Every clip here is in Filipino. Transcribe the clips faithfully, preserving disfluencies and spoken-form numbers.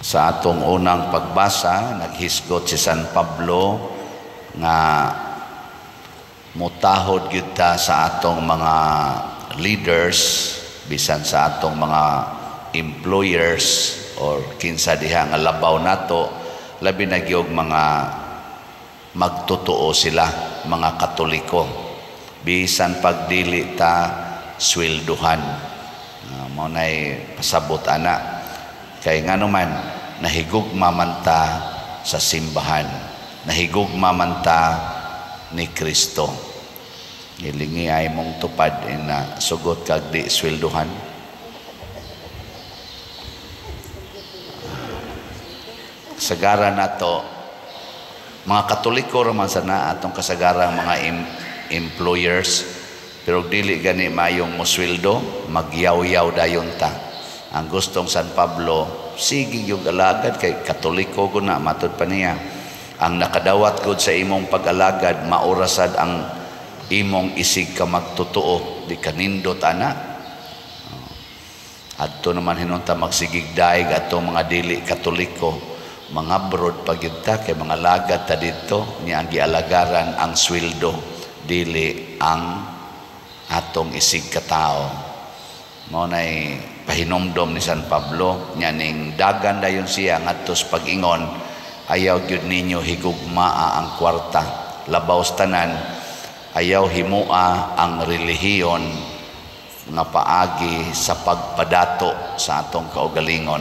Sa atong unang pagbasa, naghisgot si San Pablo nga mutahod gyud ta sa atong mga leaders, bisan sa atong mga employers or kinsa diha nga labaw nato, labi na gyud mga magtotoo sila, mga Katoliko, bisan pagdili ta swelduhan. Uh, mao nay pasabot ana. Kay nga naman, nahigugma man ta sa simbahan, nahigugma man ta ni Kristo. Ilingi ay mong tupad na sugot kag di swelduhan. Kasagaran nato, mga Katoliko raman sana atong kasagarang mga em employers, pero dili gani mayong mosweldo, magyaw-yaw dayon ta. Ang gustong San Pablo, sige yung alagad kay Katoliko ko na matud pa niya. Ang nakadawat gud sa imong pag-alagad, maurasad ang imong isig ka magtotoo, di kanindot ana. Adto naman hinunta magsigig daig ato mga dili Katoliko, mga broad pagita kay mga lagad ta dito niya ang gialagaran ang sweldo, dili ang atong isig ka tao. Mao nay pahinomdom ni San Pablo nya ning dagan dayon siya ngadtos pag-ingon, ayaw gyud ninyo higugmaa ang kwarta, labaw tanan, ayaw himua ang relihiyon nga paagi sa pagpadato sa atong kaugalingon.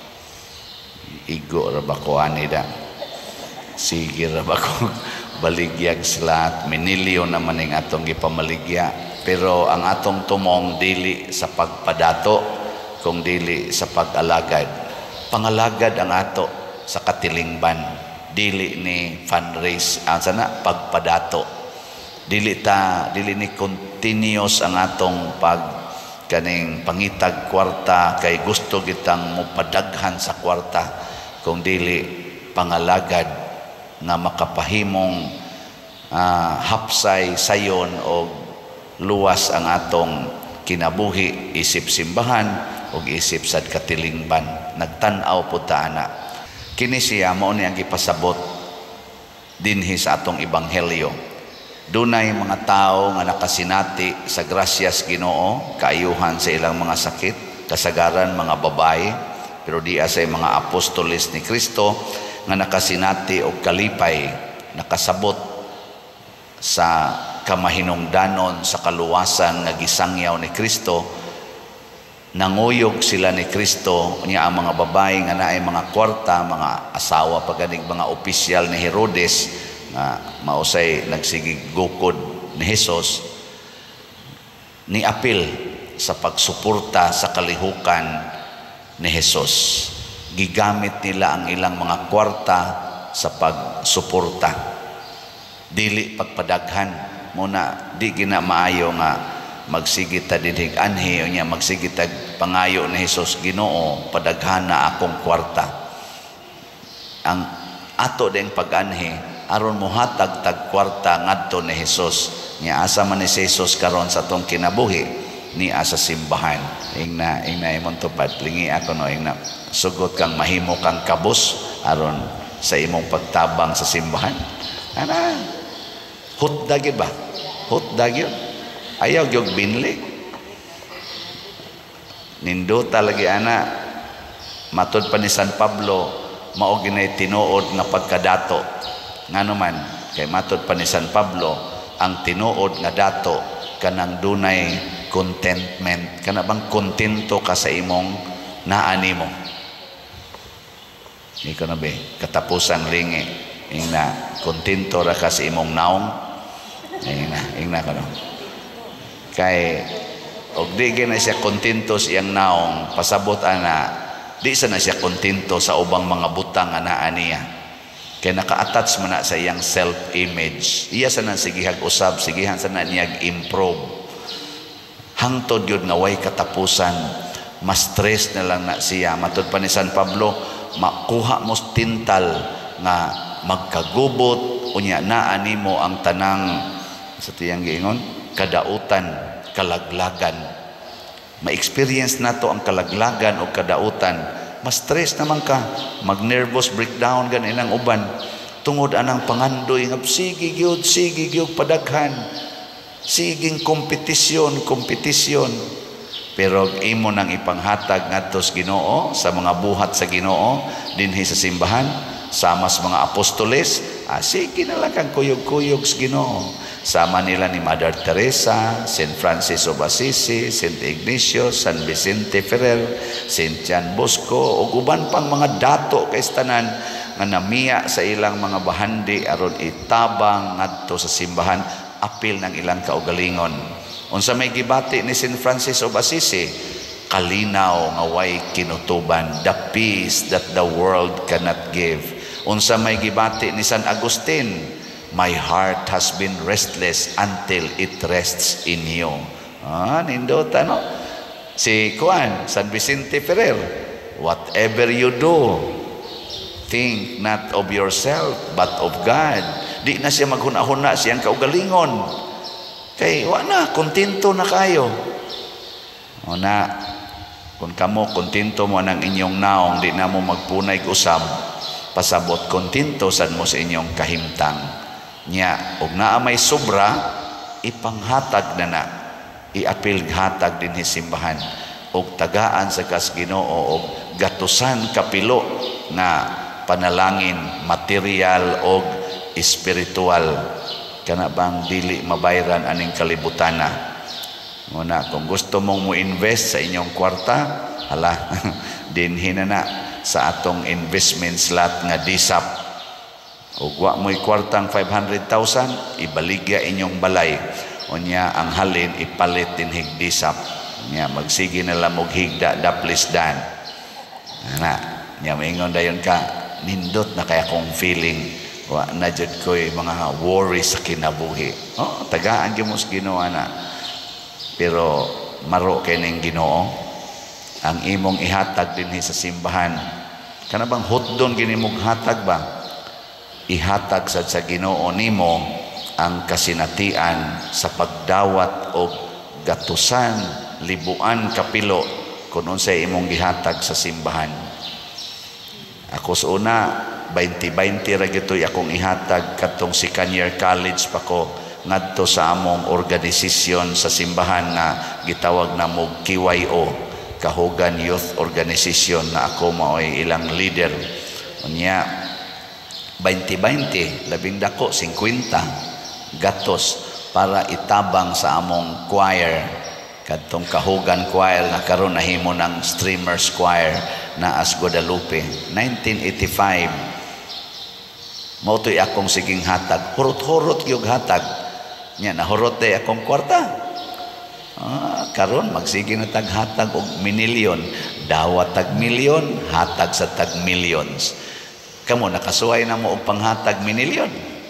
Igo ra ba ko ani da, sige ra ba ko baligyag sila, minilyo naman ning atong gipamaligya. Pero ang atong tumong dili sa pagpadato, kung dili sa pag-alagad. Pangalagad ang ato sa katilingban, dili ni fundraise, ang sana pagpadato. Dili ta, dili ni continuous ang atong pag kaning pangitag kwarta kay gusto kitang mopadaghan sa kwarta, kung dili pangalagad nga makapahimong uh, hapsay sayon o luwas ang atong kinabuhi, isip simbahan o isip sad katilingban. Nagtan-aw po ta ana. Kini siya mao ni ang gipasabot dinhi sa atong ebanghelyo. Dunay mga tao nga nakasinati sa grasyas Ginoo, kaayuhan sa ilang mga sakit, kasagaran mga babae, pero di asay mga apostoles ni Kristo nga nakasinati og kalipay, nakasabot sa kamahinungdanon sa kaluwasan nga gisangyaw ni Kristo. Nanguyog sila ni Kristo niya ang mga babae nga naay mga kwarta, mga asawa paganing mga opisyal ni Herodes nga mausay nagsigigukod ni Hesus, ni apil sa pagsuporta sa kalihukan ni Hesus. Gigamit nila ang ilang mga kwarta sa pagsuporta, dili pagpadaghan. Muna di gina maayo nga magsigit ta dinhig anhi o niya magsigit tag pangayo ni Hesus, Ginoo padaghan na akong kwarta. Ang ato ding pag-anhi aron mohatag tag kwarta ngadto ni Hesus, niya asa man ni Hesus karon sa atong kinabuhi ni asa simbahan. Ingna ingna imong tupad, lingi ako no, ingna sugot kang mahimo kang kabus aron sa imong pagtabang sa simbahan. Ana hutda gyud ba? Hutda gyud. Ayaw gyud binli. Nindota lagi ana. Matud pa ni San Pablo, mao ginay tinuod nga pagkadato. Ngano man kay matud pa ni San Pablo, ang tinuod nga dato kanang dunay contentment, kana bang kontento ka sa imong naani mo. Ikaw na be, katapusan lingi, ingna kontento ra ka sa imong naong. Ingna, ingna ka no. Kay og di na siya kontento sa iyang naong, pasabot ana, di sa na siya kontento sa ubang mga butang nga naa niya. Kay naka-attach man na sa iyang self-image. Iya sa nang sigihag usab, sigihan sa na niyag improve. Hangtod yun nga way katapusan, mas stress na lang na siya. Matud pa ni San Pablo, makuha mo tintal nga magkagubot unya naa nimo ang tanang sa tiyang giingon kadautan, kalaglagan. Ma-experience nato ang kalaglagan o kadautan mas stress naman ka, mag-nervous breakdown ganinang uban. Tungod anang pangandoy nga sige gyud, sige gyud padaghan. Siging kompetisyon, kompetisyon. Pero imo nang ipanghatag ngadto sa Ginoo, sa mga buhat sa Ginoo dinhi sa simbahan, sama sa mga apostoles, ah, sige na lang kang kuyog-kuyog sa Ginoo. Sama nila ni Mother Teresa, Saint Francis of Assisi, Saint Ignatius, San Vicente Ferrer, Saint John Bosco, ug uban pang mga dato kay tanan nga namiya sa ilang mga bahandi aron itabang ngadto sa simbahan, apil ng ilang kaugalingon. Unsa may gibati ni Saint Francis of Assisi, kalinaw nga way kinutuban, the peace that the world cannot give. Unsa may gibati ni San Agustin, my heart has been restless until it rests in you. Ah, nindot ano? Si Juan, San Vicente Ferrer, whatever you do, think not of yourself but of God. Di na siya maghuna-huna siyang kaugalingon. Kay wala, kontento na kayo. O na, kung kamo kontento mo ng inyong naong, di na mo magpunay usab, pasabot kontento sad mo sa inyong kahimtang. Nya, og naa may sobra, ipanghatag na na. Iapil hatag din simbahan. Og tagaan sa kas Ginoo, og gatusan kapilo na panalangin, material og espiritual, kana bang dili mabayran aning kalibutan na. Muna, kung gusto mong mo invest sa inyong kwarta, hala, dinhi na na sa atong investment slot nga D S A P. Ug wa mo'y kwartang five hundred thousand, ibaligya inyong balay. Unya ang halin ipalit din hig D S A P. Nya magsige na lang og higda daplisdan. Ana, nya maingon dayon ka, nindot na kaya kong feeling. Wa na jud ko'y mga worry sa kinabuhi. Oh, tagaan gyud mo sa Ginoo na. Pero maro kay ning Ginoo ang imong ihatag dinhi sa simbahan. Kana bang hutdon gini mong hatag ba? Ihatag sad sa Ginoo nimo ang kasinatian sa pagdawat og gatusan, libuan kapilo kun unsay imong gihatag sa simbahan. Ako sa una twenty twenty ra gitoy akong ihatag katong second year college pa ko ngadto sa among organisasyon sa simbahan nga gitawag na mo K Y O, Kahugan Youth Organization, na ako maoy ilang leader. Unya twenty twenty labing dako fifty gatos para itabang sa among choir, kadtong Kahugan Choir na karon nahimo ng Streamers Choir na as Guadalupe. Nineteen eighty-five mao to'y akong siging hatag, hurot-hurot yung hatag nya, nahurot day akong kwarta. Ah, karon magsige na tag hatag og minilyon, dawat tag milyon, hatag sa tag millions. Kamo nakasuway na mo og panghatag minilyon?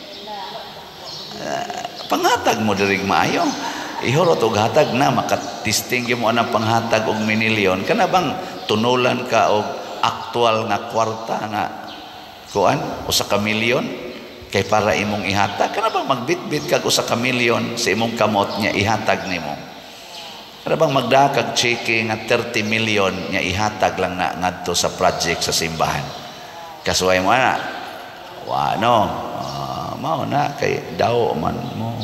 Uh, panghatag mo diri maayo, ihurot og hatag na makatisting mo anang panghatag og minilyon. Kana bang tunulan ka og aktual nga kwarta nga kuan usa ka milyon kay para imong ihatag? Kana bang magbitbit kag usa ka milyon sa imong kamot nya ihatag nimo? Kana bang magdakag cheque nga thirty million nya ihatag lang na ngadto sa project sa simbahan? Kasuway mo ana? Wa no. Uh, mao na kay daw man mo.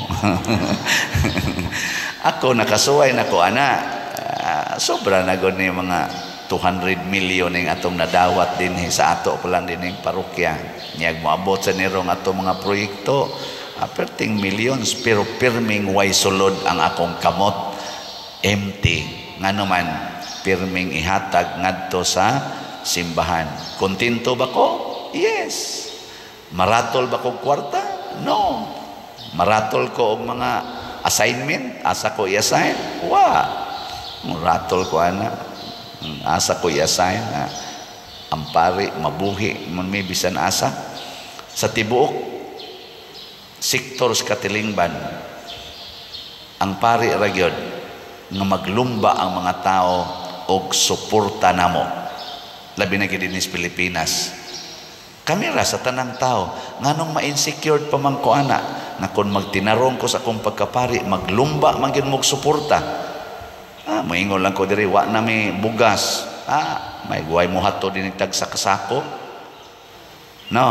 Ako nakasuway nako ana. Uh, sobra na gud ni mga two hundred million ning atong nadawat din sa ato pa lang din ning parokya. Niyag moabot sa nirong ato mga proyekto, aperting millions, pero pirming way sulod ang akong kamot, empty. Ngano man, pirming ihatag ngadto sa simbahan. Kontento ba ko? Yes. Maratol ba ko kwarta? No. Maratol ko og mga assignment, asa ko i-assign? Wa. Maratol ko ana. Asa ko i-assign na ampari, mabuhi, may bisan asa. Sa tibuok sektor sa katilingban, ang pari ragyod nga maglumba ang mga tao og suporta namo. Labi na gid dinhi sa Pilipinas. Kami ra sa tanang tao nganong ma-insecure pa man ko ana na kung magtinarong ko sa akong pagkapari, maglumba man gyud mo og suporta. Ah, maingon lang ko diri, wa na may bugas, ah, may guway mo hato din tag sa kasako. No.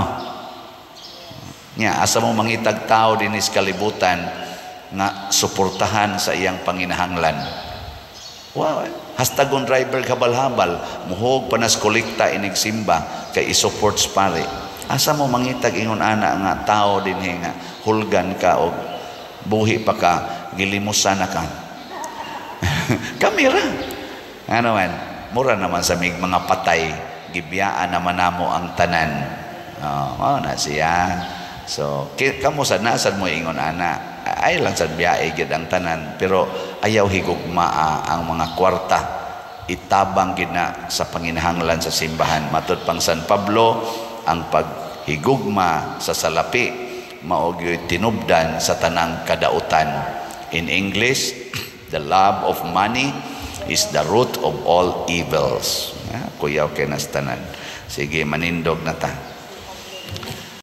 Nya, asa mo mangitag tao din is kalibutan nga suportahan sa iyang panginahanglan. Wow, hastagon driver kabal-habal, muhog panas kolekta inig simba kay isupports pare. Asa mo mangitag ingon ana nga tao din nga hulgan ka og buhi pa ka, gilimusan na ka. Kamera. Ano man, mura naman sa mig mga patay, gibiyaan naman namo ang tanan. Oh, oh na siya. So, kamo sad nasad mo ingon ana. Ay lang sad biyae gid ang tanan, pero ayaw higugmaa ang mga kwarta. Itabang gid na sa panginahanglan sa simbahan. Matud pang San Pablo, ang paghigugma sa salapi mao gyud tinubdan sa tanang kadautan. In English, the love of money is the root of all evils. Ah, kuyaw kay nas tanan. Sige, manindog na ta.